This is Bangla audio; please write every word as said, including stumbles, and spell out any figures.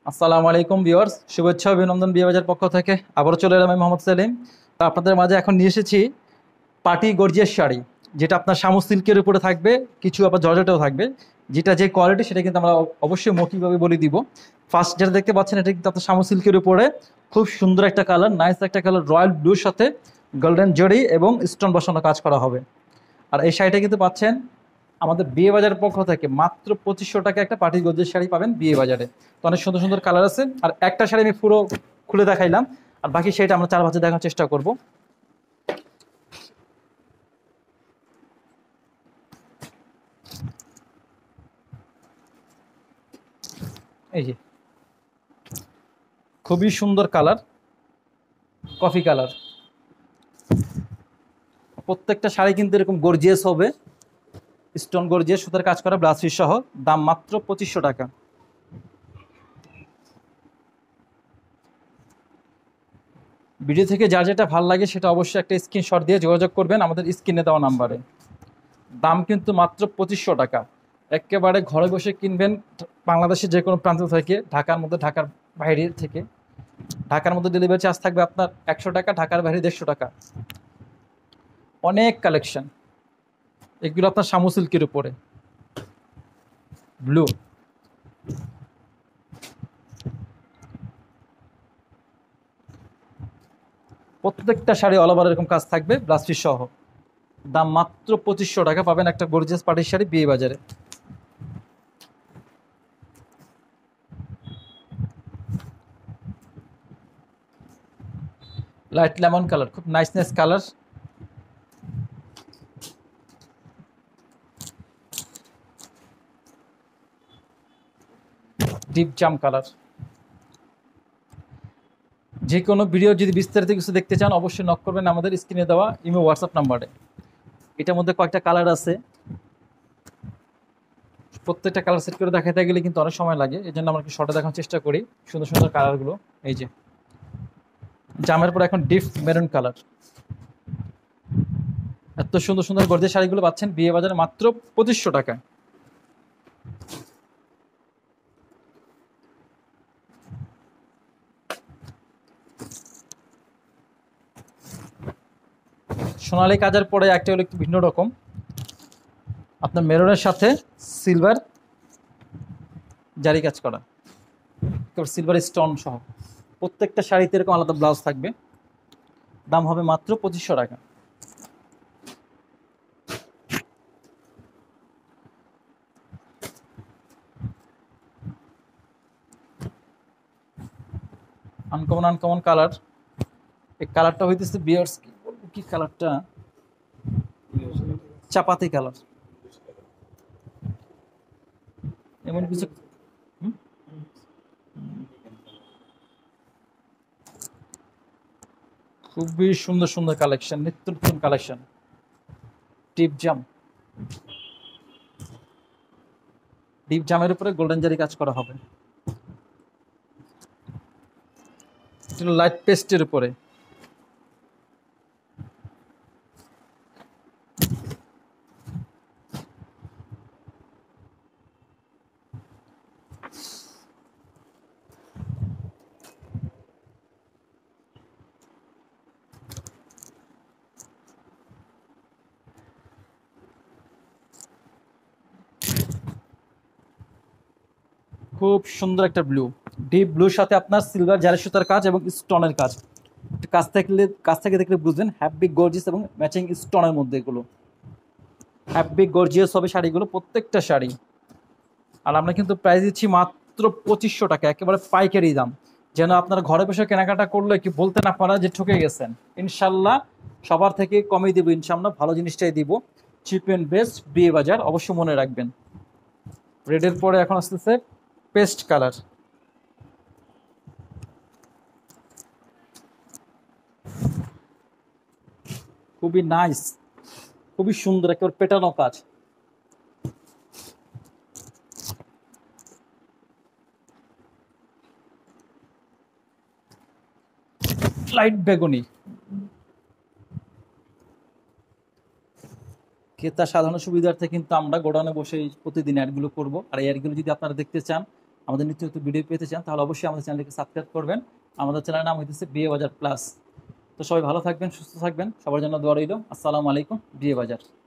আসসালামু আলাইকুম ভিউয়ার্স, শুভেচ্ছা ও অভিনন্দন বিয়ে বাজার পক্ষ থেকে। আবারও চলে এলাম আমি মোহাম্মদ সেলিম। তো আপনাদের মাঝে এখন নিয়ে এসেছি পার্টি গর্জিয়াস শাড়ি, যেটা আপনার শামু সিল্কের উপরে থাকবে, কিছু আবার জর্জেটেও থাকবে। যেটা যে কোয়ালিটি সেটা কিন্তু আমরা অবশ্যই মৌখিকভাবে বলে দিব। ফার্স্ট যেটা দেখতে পাচ্ছেন এটা কিন্তু আপনার শামু সিল্কের উপরে খুব সুন্দর একটা কালার, নাইস একটা কালার, রয়্যাল ব্লুর সাথে গোল্ডেন জরি এবং স্টোন বসানো কাজ করা হবে। আর এই শাড়িটা কিন্তু পাচ্ছেন আমাদের বিয়ে বাজারের পক্ষ থেকে মাত্র পঁচিশশো টাকা একটা পার্টি গর্জিয়াস শাড়ি পাবেন বিয়ে বাজারে। তো অনেক সুন্দর সুন্দর কালার আছে। আর একটা শাড়ি আমি পুরো খুলে দেখাইলাম, আর বাকি শাড়িটা আমরা চার ভাঁজে দেখার চেষ্টা করব। এই যে খুবই সুন্দর কালার, কফি কালার। প্রত্যেকটা শাড়ি কিন্তু এরকম গর্জিয়াস হবে, স্টোন গর্জিয়াস সুতার কাজ করা, ব্লাউজ পিস সহ। দাম মাত্র পঁচিশশো টাকা। ভিডিও থেকে যার যেটা ভালো লাগে সেটা অবশ্যই একটা স্ক্রিনশট দিয়ে যোগাযোগ করবেন আমাদের স্ক্রিনে দেওয়া নাম্বারে। দাম কিন্তু মাত্র পঁচিশশো টাকা। একেবারে ঘরে বসে কিনবেন, বাংলাদেশের যে কোনো প্রান্ত থেকে, ঢাকার মধ্যে, ঢাকার বাইরে থেকে। ঢাকার মধ্যে ডেলিভারি চার্জ থাকবে আপনার একশো টাকা, ঢাকার বাইরে দেড়শো টাকা। অনেক কালেকশন, এগুলো আপনার শামু সিল্কের উপরে ব্লু। প্রত্যেকটা শাড়ি অল ওভার এরকম কাজ থাকবে, ব্লাউজ পিস সহ। দাম মাত্র পঁচিশশো টাকা, পাবেন একটা গর্জিয়াস পার্টির শাড়ি বিয়ে বাজারে। লাইট লেমন কালার, খুব নাইস নাইস কালার। ডিপ জাম কালার। যে কোনো ভিডিও যদি বিস্তারিত কিছু দেখতে চান অবশ্যই নক করবেন আমাদের স্ক্রিনে দেওয়া ইমো হোয়াটসঅ্যাপ নাম্বারে। এটার মধ্যে কয়েকটা কালার আছে, প্রত্যেকটা কালার সেট করে দেখাতে গেলে কিন্তু অনেক সময় লাগে, এই জন্য আমরা একটু শর্টে দেখানোর চেষ্টা করি সুন্দর সুন্দর কালারগুলো। এই যে জামের পর এখন ডিপ মেরুন কালার। এত সুন্দর সুন্দর গর্জিয়াস শাড়িগুলো পাচ্ছেন বিয়ে বাজারে মাত্র পঁচিশশো টাকায়। সোনালী কাজের পরে একটা হলো একটু ভিন্ন রকম, আপনার মেরুনের সাথে সিলভার জারি কাজ করা, সিলভার স্টোন সহ। প্রত্যেকটা শাড়িতে এরকম আলাদা ব্লাউজ থাকবে। দাম হবে মাত্র পঁচিশশো টাকা। Uncommon uncommon colour. এই কালারটা হইতেছে বিয়ার্স, কি বলবো, কি কালারটা, চাপাতি কালার এমন কিছু। হুম? খুবই সুন্দর সুন্দর কালেকশন, নিত্য নতুন কালেকশন। ডিপ জাম, ডিপ জামের উপরে গোল্ডেন জারি কাজ করা হবে। লাইট পেস্টের উপরে। খুব সুন্দর একটা ব্লু, ডিপ ব্লুর সাথে আপনার সিলভার জারি সুতার কাজ এবং স্টোনের কাজ। একটু কাছ থেকে কাছ থেকে দেখলে বুঝবেন হ্যাপি গর্জিয়াস এবং ম্যাচিং স্টোনের মধ্যে এগুলো হ্যাপি গর্জিয়াস হবে শাড়িগুলো, প্রত্যেকটা শাড়ি। আর আমরা কিন্তু প্রাইস দিচ্ছি মাত্র পঁচিশশো টাকা, একেবারে পাইকারি দাম। যেন আপনারা ঘরে বসে কেনাকাটা করলে কি বলতে না পারা যে ঠকে গেছেন। ইনশাল্লাহ সবার থেকে কমই দিব, ইনশাল্লাহ ভালো জিনিসটাই দিব। চিপ অ্যান্ড বেস্ট বিয়ে বাজার, অবশ্যই মনে রাখবেন। রেডের পরে এখন আসতেছে পেস্ট কালার। খুবই নাইস, খুবই সুন্দর, একেবারে পেটানো কাজ। লাইট বেগুনি। ক্রেতা সাধারণ সুবিধার্থে কিন্তু আমরা গোডাউনে বসে প্রতিদিন অ্যাডগুলো করব। আর এই অ্যাডগুলো যদি আপনারা দেখতে চান আমাদের নিত্য নতুন ভিডিও পেতে চান তাহলে অবশ্যই আমাদের চ্যানেলকে সাবস্ক্রাইব করবেন। আমাদের চ্যানেলের নাম হইতেছে বিয়ে বাজার প্লাস। তো সবাই ভালো থাকবেন, সুস্থ থাকবেন, সবার জন্য দোয়া রইল। আসসালামু আলাইকুম। বিয়ে বাজার।